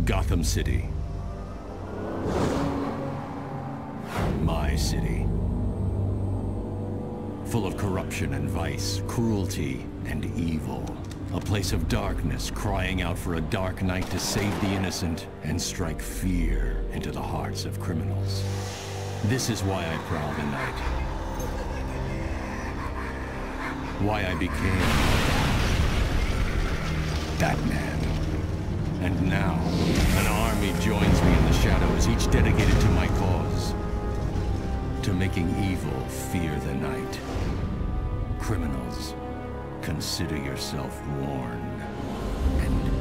Gotham City. My city. Full of corruption and vice, cruelty and evil. A place of darkness crying out for a dark knight to save the innocent and strike fear into the hearts of criminals. This is why I prowl the night. Why I became Batman. And now, an army joins me in the shadows, each dedicated to my cause. To making evil fear the night. Criminals, consider yourself warned and